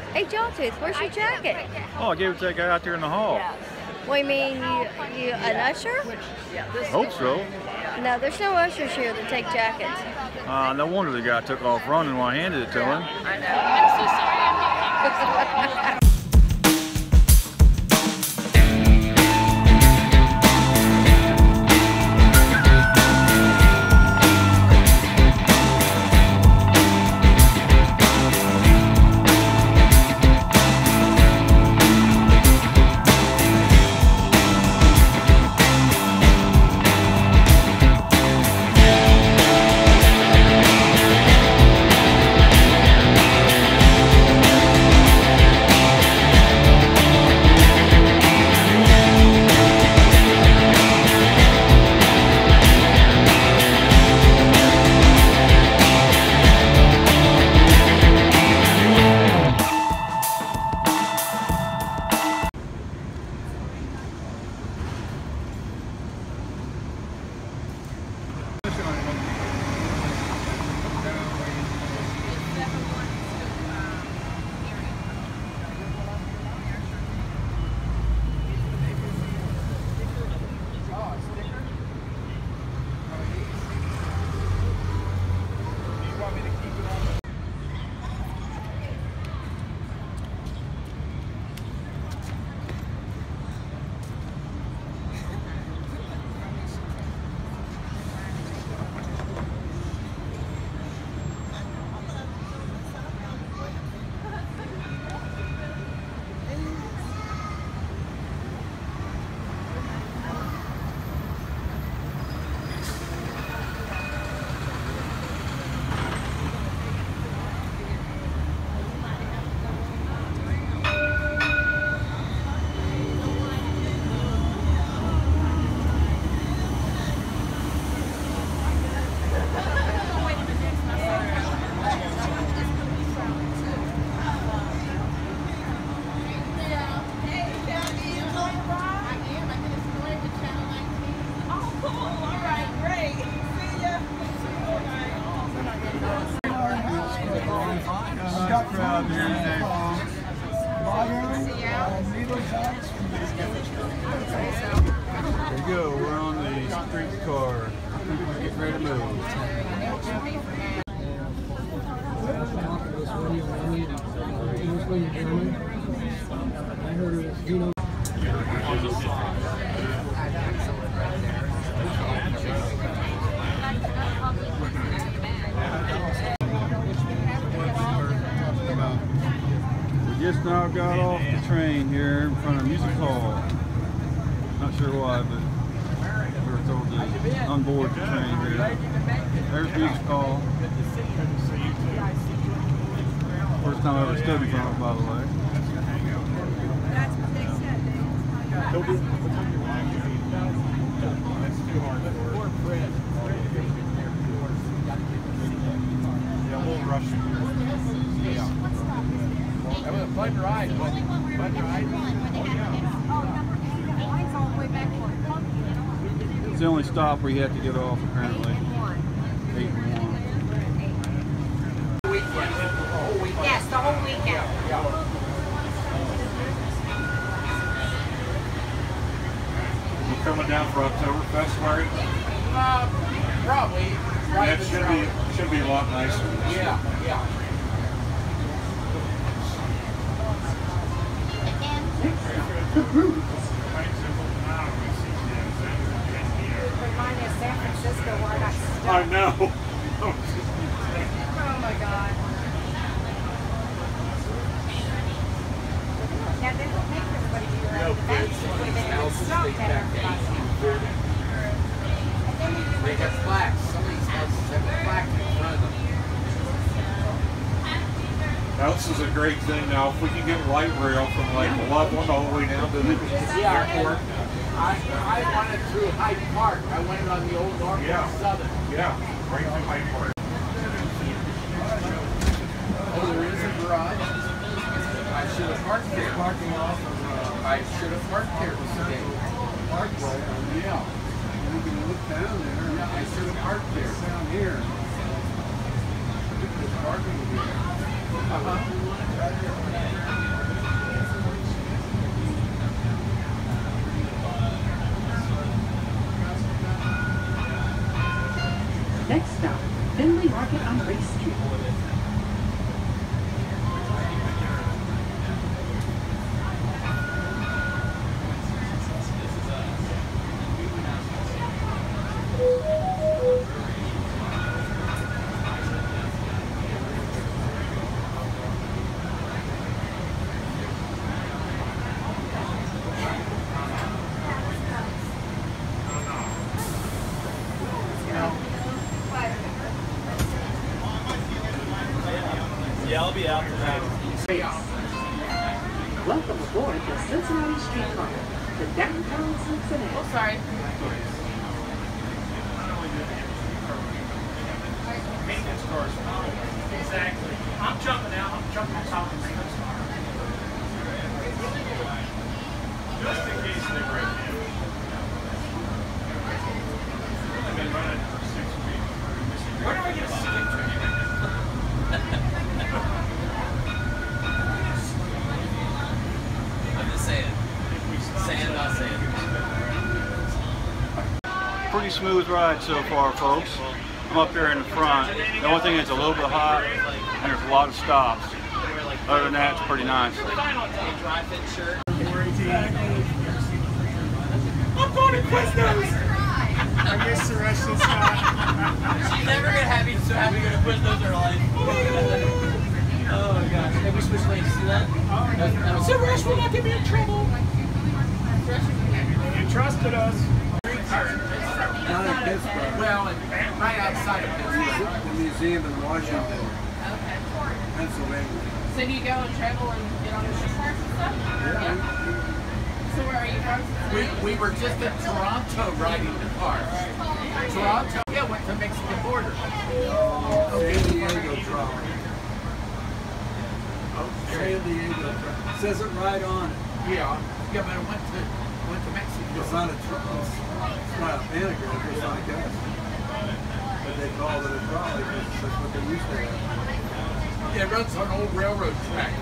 Hey, Jawtooth, where's your jacket? Oh, I gave it to that guy out there in the hall. What do you mean, you an usher? Hope so. No, there's no ushers here that take jackets. No wonder the guy took off running when I handed it to him. I know. There you go, we're on the streetcar. Get ready to move. We just now got off the train here in front of Music Hall. Not sure why, but we were told to unboard the train here. There's Music Hall. First time I ever stood in front of it, by the way. That's what they said. Yeah, a little rushing. That was a fun ride. Fun ride. It's the only stop where you have to get off, apparently. 8 and 1. Yes, the whole weekend. You coming down for Oktoberfest, Larry? Probably. Right. That should be a lot nicer. Yeah. Remind me of San Francisco where I got stuck. I know. Oh my God. Yeah, they don't make everybody do that. Basically, they get stuck at everybody. They have plaques. Some of these houses have a plaque in front of them. Now, this is a great thing now. If we can get light rail from like Loveland all the way down to the airport. I wanted through Hyde Park. I went on the old North and Southern. Yeah, right through Hyde Park. Oh, there is a garage. I should have parked there. I should have parked there today. Parkway. Yeah. You can look down there. Yeah, I should have parked there. Down here. There's parking here. Uh-huh. Welcome aboard the Cincinnati Streetcar to downtown Cincinnati. Oh, sorry. Maintenance cars. Exactly. I'm jumping out. I'm jumping on top of the maintenance car. Just in case they break down. I've been running for 6 weeks. Where do I get a stick to? I'm just saying. Saying, not saying. Pretty smooth ride so far, folks. I'm up here in the front. The only thing is a little bit hot and there's a lot of stops. Other than that, it's pretty nice. I'm going to Quiznos! I guess the rest of the time. She's never gonna have you so happy to go to Quiznos in her life. Oh my gosh. Have we switched lanes? See that? So Rush will not get me in trouble. You trusted us. Not in Pittsburgh. Well, right outside of Pittsburgh. The museum in Washington, Pennsylvania. So do you go and travel and get on the streetcars and stuff? Yeah. So where are you from? We were just in Toronto riding the cars. Toronto, yeah, went to Mexican border. San Diego trolley. San Diego trolley. Says it right on it. Yeah, but I went to Mexico. It's not a trolley. It's not a panagram, it's like us. But they call it a trolley because that's what they used to have. Yeah, it runs on an old railroad track.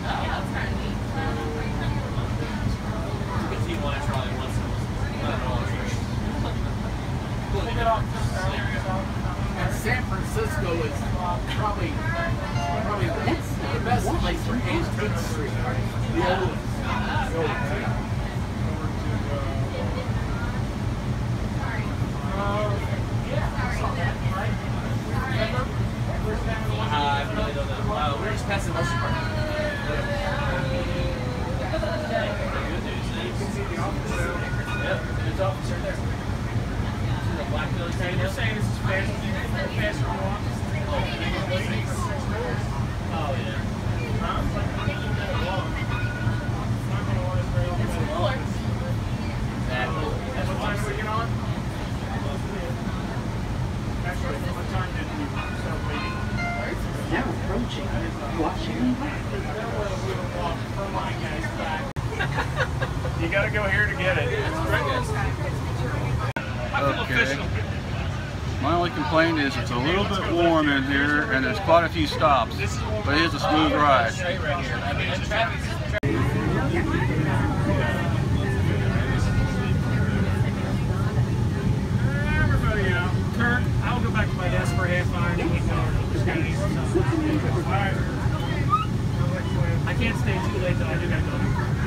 And San Francisco is probably the best place for Antique Street. The old ones. I really don't know. We were just passing Motion Park. Yep, there's officer there. The black building. Okay, they're saying this is faster than walk. Oh, yeah. It's cooler. Exactly. What time do we get on? Actually, what time did we start waiting? Now approaching Washington. You gotta go here to get it. Okay. My only complaint is it's a little bit warm in here and there's quite a few stops, but it is a smooth ride. Everybody out. Kirk, I'll go back to my desk for a half hour and keep going. Just gotta eat something. Alright. I can't stay too late though, I do gotta go.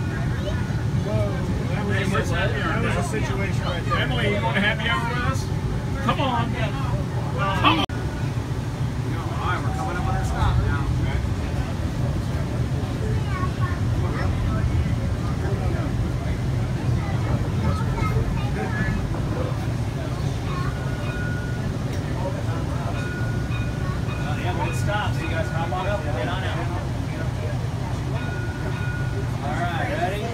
That was a situation right there. Emily, you want a happy hour with us? Come on. Come on. Alright, we're coming up on our stop now. Yeah, when it stops, you guys hop on up and get on out. All right, ready?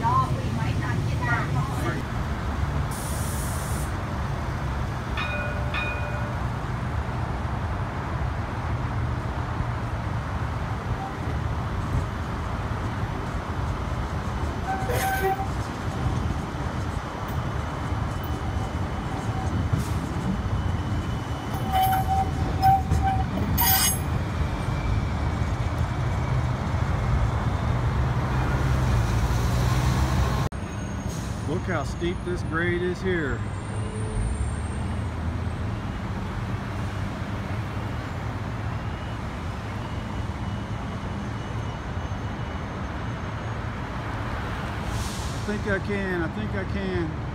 Look how steep this grade is here. I think I can.